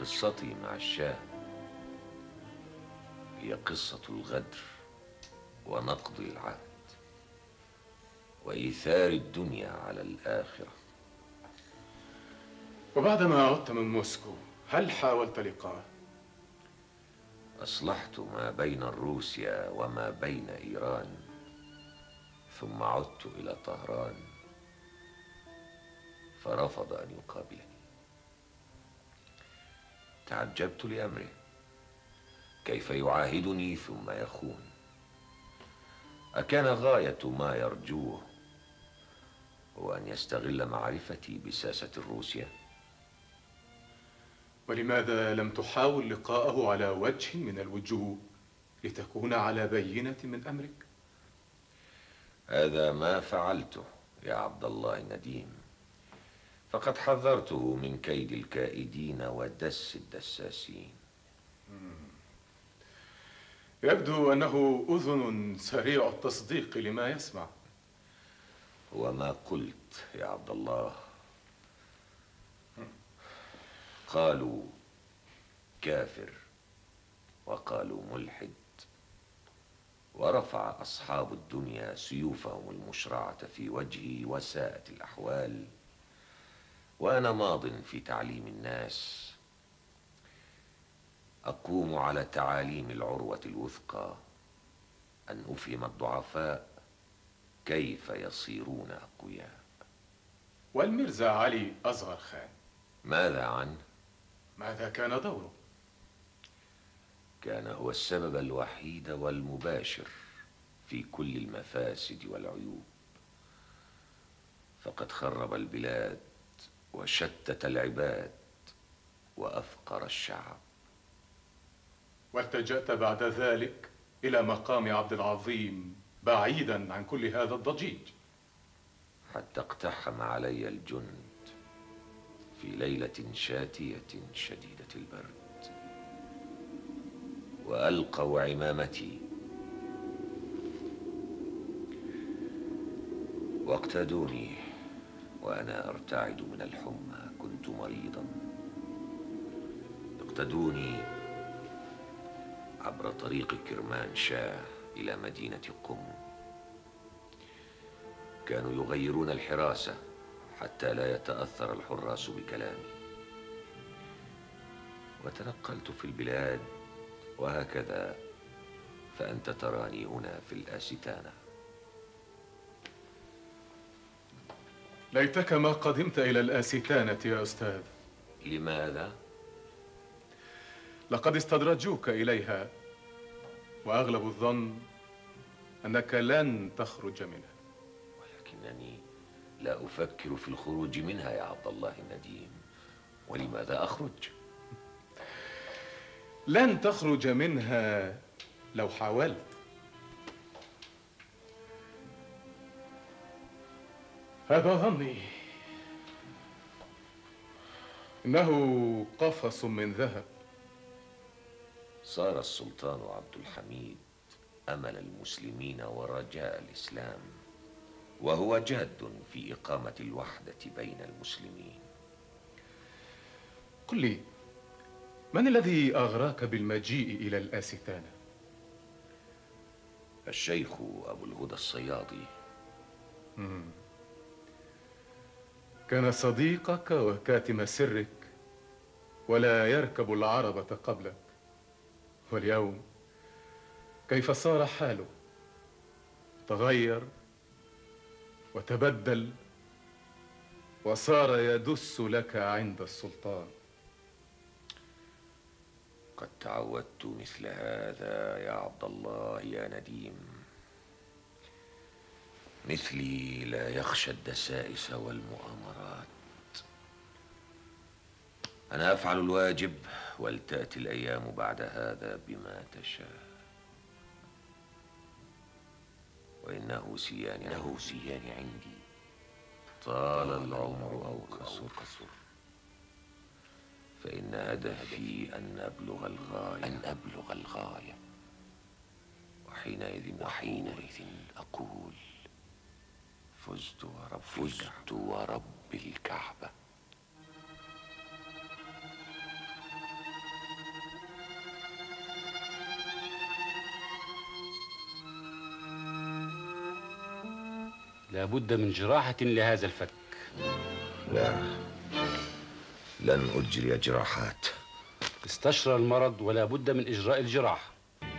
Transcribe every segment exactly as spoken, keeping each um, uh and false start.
قصتي مع الشاه هي قصة الغدر ونقض العهد وإيثار الدنيا على الآخرة. وبعدما عدت من موسكو هل حاولت لقاءه؟ أصلحت ما بين روسيا وما بين إيران، ثم عدت إلى طهران فرفض أن يقابلني. تعجبت لأمره، كيف يعاهدني ثم يخون؟ أكان غاية ما يرجوه هو أن يستغل معرفتي بساسة روسيا؟ ولماذا لم تحاول لقاءه على وجه من الوجوه لتكون على بينة من أمرك؟ هذا ما فعلته يا عبد الله النديم، فقد حذرته من كيد الكائدين ودس الدساسين. يبدو أنه أذن سريع التصديق لما يسمع. وما قلت يا عبد الله، قالوا كافر وقالوا ملحد، ورفع أصحاب الدنيا سيوفهم المشرعة في وجهي وساءت الأحوال، وأنا ماض في تعليم الناس، أقوم على تعاليم العروة الوثقى، أن أفهم الضعفاء كيف يصيرون أقوياء. والميرزا علي أصغر خان ماذا عنه؟ ماذا كان دوره؟ كان هو السبب الوحيد والمباشر في كل المفاسد والعيوب، فقد خرب البلاد وشتت العباد وأفقر الشعب. والتجأت بعد ذلك إلى مقام عبد العظيم بعيدا عن كل هذا الضجيج، حتى اقتحم علي الجند في ليلة شاتية شديدة البرد، وألقوا عمامتي واقتادوني وأنا أرتعد من الحمى، كنت مريضا. اقتادوني عبر طريق كرمانشاه إلى مدينة قم. كانوا يغيرون الحراسة حتى لا يتأثر الحراس بكلامي، وتنقلت في البلاد وهكذا، فأنت تراني هنا في الآستانة. ليتك ما قدمت إلى الآستانة يا أستاذ. لماذا؟ لقد استدرجوك إليها، وأغلب الظن أنك لن تخرج منها. ولكنني لا أفكر في الخروج منها يا عبد الله النديم. ولماذا أخرج؟ لن تخرج منها لو حاولت. هذا ظني. إنه قفص من ذهب. صار السلطان عبد الحميد أمل المسلمين ورجاء الإسلام، وهو جاد في إقامة الوحدة بين المسلمين. قل لي، من الذي أغراك بالمجيء إلى الآستانة؟ الشيخ أبو الهدى الصيادي. مم. كان صديقك وكاتم سرك، ولا يركب العربة قبلك. واليوم كيف صار حاله؟ تغير وتبدل، وصار يدس لك عند السلطان. قد تعودت مثل هذا يا عبد الله يا نديم. مثلي لا يخشى الدسائس والمؤامرات. أنا أفعل الواجب ولتأتي الأيام بعد هذا بما تشاء. وإنه سيان له سيان عندي، طال العمر أو قصر، فإن هدفي أن أبلغ الغاية أن أبلغ الغاية وحينئذ وحينئذ أقول فزت ورب فزت ورب الكعبة. لابد من جراحة لهذا الفك. لا، لن أجري جراحات. استشرى المرض ولا بد من إجراء الجراحة.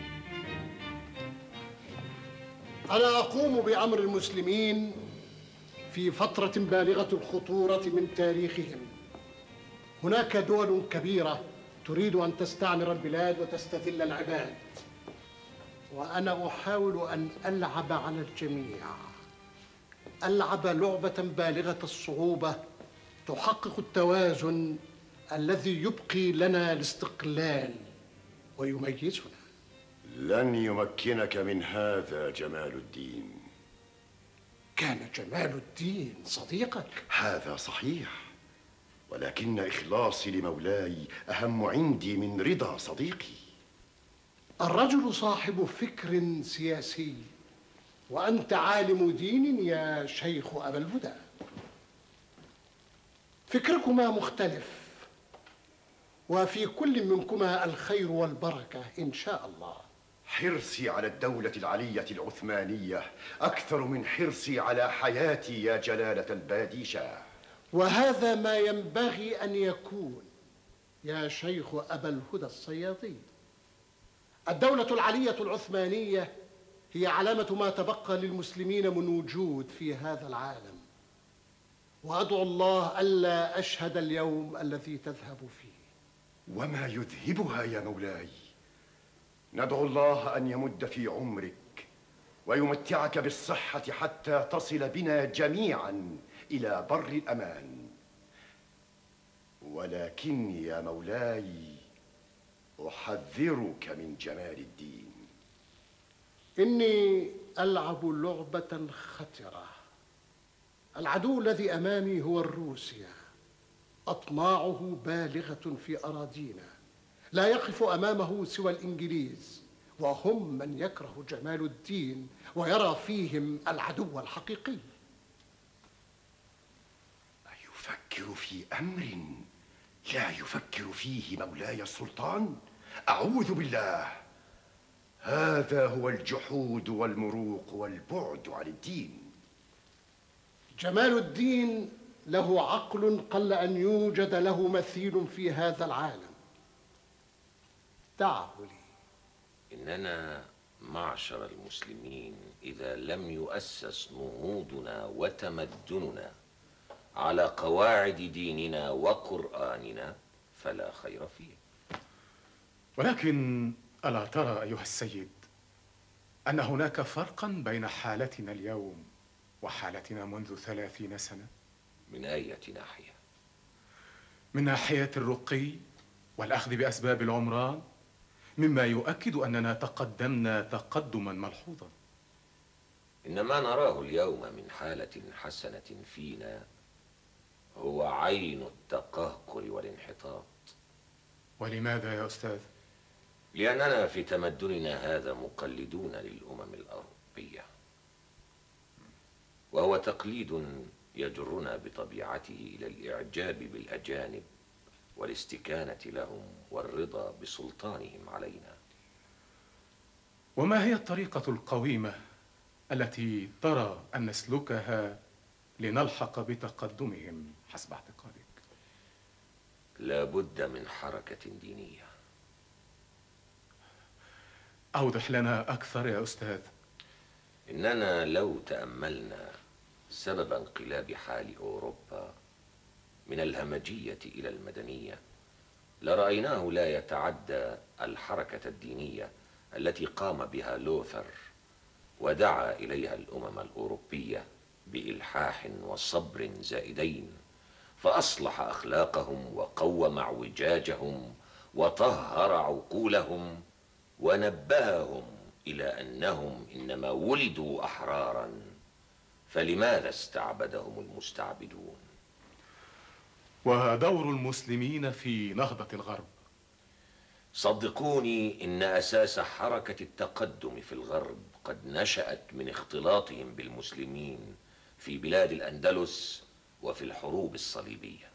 أنا أقوم بأمر المسلمين في فترة بالغة الخطورة من تاريخهم. هناك دول كبيرة تريد أن تستعمر البلاد وتستذل العباد، وأنا أحاول أن ألعب على الجميع، ألعب لعبة بالغة الصعوبة تحقق التوازن الذي يبقي لنا الاستقلال ويميزنا. لن يمكنك من هذا جمال الدين. كان جمال الدين صديقك؟ هذا صحيح، ولكن إخلاصي لمولاي أهم عندي من رضا صديقي. الرجل صاحب فكر سياسي، وأنت عالم دين يا شيخ أبا الهدى. فكركما مختلف، وفي كل منكما الخير والبركة إن شاء الله. حرصي على الدولة العلية العثمانية أكثر من حرصي على حياتي يا جلالة البادشاه. وهذا ما ينبغي أن يكون يا شيخ أبا الهدى الصيادي. الدولة العلية العثمانية هي علامة ما تبقى للمسلمين من وجود في هذا العالم، وأدعو الله ألا أشهد اليوم الذي تذهب فيه. وما يذهبها يا مولاي؟ ندعو الله أن يمد في عمرك ويمتعك بالصحة حتى تصل بنا جميعا إلى بر الأمان. ولكني يا مولاي أحذرك من جمال الدين. إني ألعب لعبة خطرة. العدو الذي أمامي هو الروسيا، أطماعه بالغة في أراضينا، لا يقف أمامه سوى الإنجليز، وهم من يكره جمال الدين ويرى فيهم العدو الحقيقي. أيفكر في أمر لا يفكر فيه مولاي السلطان؟ أعوذ بالله، هذا هو الجحود والمروق والبعد عن الدين. جمال الدين له عقل قل أن يوجد له مثيل في هذا العالم. دعه لي. إننا معشر المسلمين إذا لم يؤسس نهوضنا وتمدننا على قواعد ديننا وقرآننا فلا خير فيه. ولكن ألا ترى أيها السيد أن هناك فرقا بين حالتنا اليوم وحالتنا منذ ثلاثين سنة؟ من أية ناحية؟ من ناحية الرقي والأخذ بأسباب العمران، مما يؤكد أننا تقدمنا تقدما ملحوظا. إن ما نراه اليوم من حالة حسنة فينا هو عين التقهقر والانحطاط. ولماذا يا أستاذ؟ لأننا في تمدننا هذا مقلدون للأمم الأوروبية، وهو تقليد يجرنا بطبيعته إلى الإعجاب بالأجانب والاستكانة لهم والرضا بسلطانهم علينا. وما هي الطريقة القويمة التي ترى أن نسلكها لنلحق بتقدمهم حسب اعتقادك؟ لا بد من حركة دينية. أوضح لنا أكثر يا أستاذ. إننا لو تأملنا سبب انقلاب حال أوروبا من الهمجية إلى المدنية لرأيناه لا يتعدى الحركة الدينية التي قام بها لوثر ودعا إليها الأمم الأوروبية بإلحاح وصبر زائدين، فأصلح أخلاقهم وقوم اعوجاجهم وطهر عقولهم ونبههم إلى أنهم إنما ولدوا أحرارا، فلماذا استعبدهم المستعبدون؟ ودور المسلمين في نهضة الغرب؟ صدقوني إن أساس حركة التقدم في الغرب قد نشأت من اختلاطهم بالمسلمين في بلاد الأندلس وفي الحروب الصليبية.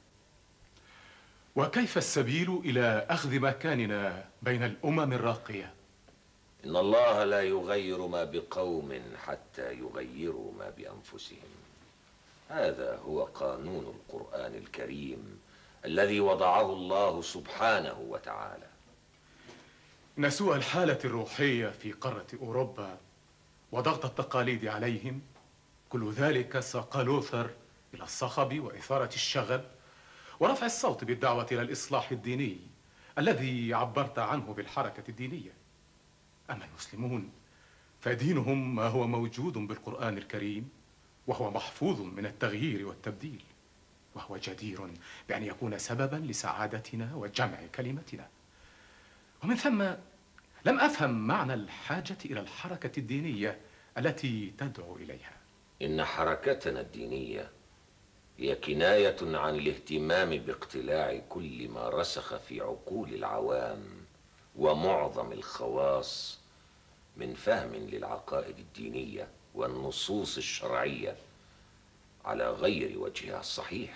وكيف السبيل إلى أخذ مكاننا بين الأمم الراقية؟ إن الله لا يغير ما بقوم حتى يغيروا ما بأنفسهم. هذا هو قانون القرآن الكريم الذي وضعه الله سبحانه وتعالى. إن سوء الحالة الروحية في قارة أوروبا وضغط التقاليد عليهم، كل ذلك ساق لوثر إلى الصخب وإثارة الشغب ورفع الصوت بالدعوة إلى الإصلاح الديني الذي عبرت عنه بالحركة الدينية. أما المسلمون فدينهم ما هو موجود بالقرآن الكريم، وهو محفوظ من التغيير والتبديل، وهو جدير بأن يكون سببا لسعادتنا وجمع كلمتنا. ومن ثم لم أفهم معنى الحاجة إلى الحركة الدينية التي تدعو إليها. إن حركتنا الدينية هي كناية عن الاهتمام باقتلاع كل ما رسخ في عقول العوام ومعظم الخواص من فهم للعقائد الدينية والنصوص الشرعية على غير وجهها الصحيح.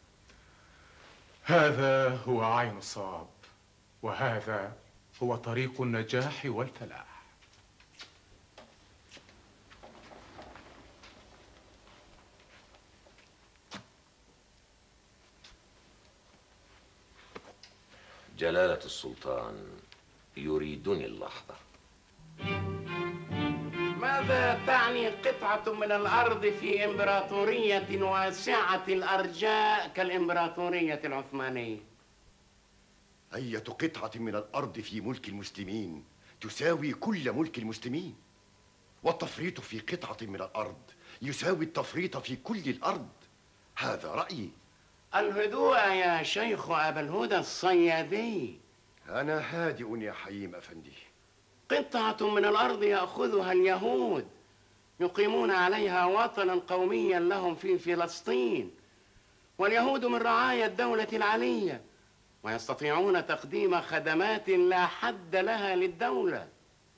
هذا هو عين الصواب، وهذا هو طريق النجاح والفلاح. جلالة السلطان يريدني اللحظة. ماذا تعني قطعة من الأرض في إمبراطورية واسعة الأرجاء كالإمبراطورية العثمانية؟ أية قطعة من الأرض في ملك المسلمين تساوي كل ملك المسلمين، والتفريط في قطعة من الأرض يساوي التفريط في كل الأرض. هذا رأيي. الهدوء يا شيخ أبا الهدى الصيادي. أنا هادئ يا حييم أفندي. قطعة من الأرض يأخذها اليهود يقيمون عليها وطنا قوميا لهم في فلسطين، واليهود من رعايا الدولة العلية ويستطيعون تقديم خدمات لا حد لها للدولة.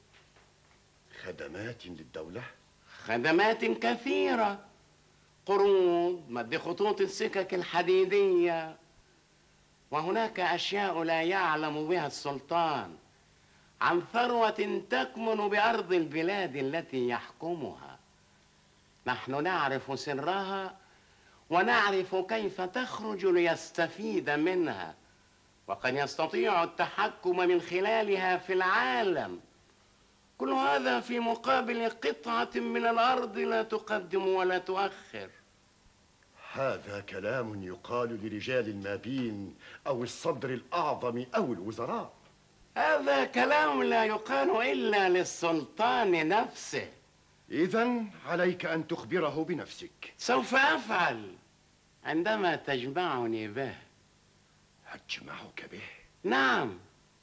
خدمات للدولة؟ خدمات كثيرة: قروض، مد خطوط السكك الحديدية، وهناك أشياء لا يعلم بها السلطان عن ثروة تكمن بأرض البلاد التي يحكمها. نحن نعرف سرها ونعرف كيف تخرج ليستفيد منها، وقد يستطيع التحكم من خلالها في العالم. كل هذا في مقابل قطعة من الأرض لا تقدم ولا تؤخر. هذا كلام يقال لرجال المابين أو الصدر الأعظم أو الوزراء. هذا كلام لا يقال إلا للسلطان نفسه. إذن عليك أن تخبره بنفسك. سوف أفعل عندما تجمعني به. أجمعك به؟ نعم.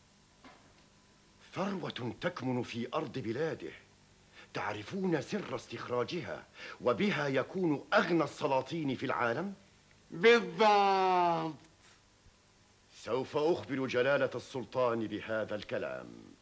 ثروة تكمن في أرض بلاده، تعرفون سر استخراجها، وبها يكون أغنى السلاطين في العالم؟ بالضبط. سوف أخبر جلالة السلطان بهذا الكلام.